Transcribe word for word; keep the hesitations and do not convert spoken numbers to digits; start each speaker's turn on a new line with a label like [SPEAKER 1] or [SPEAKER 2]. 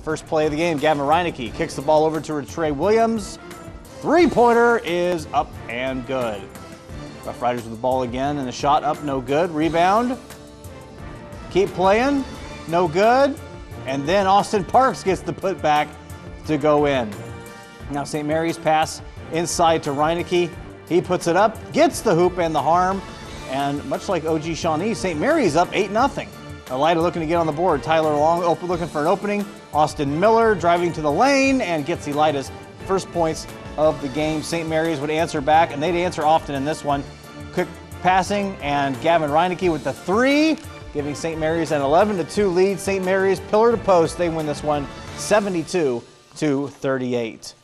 [SPEAKER 1] First play of the game, Gavin Reineke kicks the ball over to Trey Williams. Three-pointer is up and good. Rough Riders with the ball again, and the shot up, no good. Rebound. Keep playing, no good. And then Austin Parks gets the putback to go in. Now Saint Mary's pass inside to Reineke. He puts it up, gets the hoop and the harm. And much like O G Shawnee, Saint Mary's up eight nothing. Elida looking to get on the board. Tyler Long open, looking for an opening. Austin Miller driving to the lane and gets Elida's first points of the game. Saint Mary's would answer back, and they'd answer often in this one. Quick passing, and Gavin Reineke with the three, giving Saint Mary's an eleven to two lead. Saint Mary's pillar to post. They win this one seventy-two to thirty-eight.